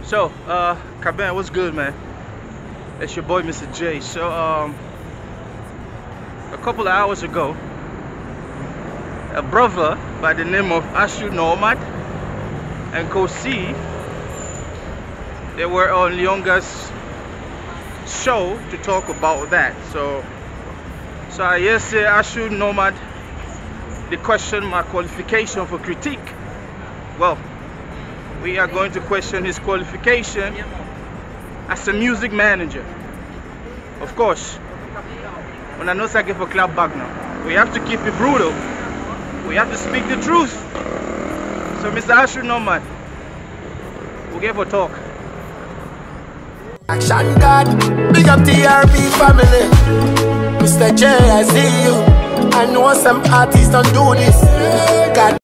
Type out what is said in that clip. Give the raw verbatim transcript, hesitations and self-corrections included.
So, uh, Cameroon, what's good, man? It's your boy, Mister J. So, um, a couple of hours ago, a brother by the name of Ashu Nomad and Kosi, they were on Lyonga's show to talk about that. So, so I yesterday Ashu Nomad, they questioned my qualification for critique. Well, we are going to question his qualification as a music manager. Of course, when I know second for club back now, we have to keep it brutal. We have to speak the truth. So, Mister Ashu Nomad, we'll give a talk. Action God, big up T R B family. Mister J, I see you. I know some artists don't do this. God.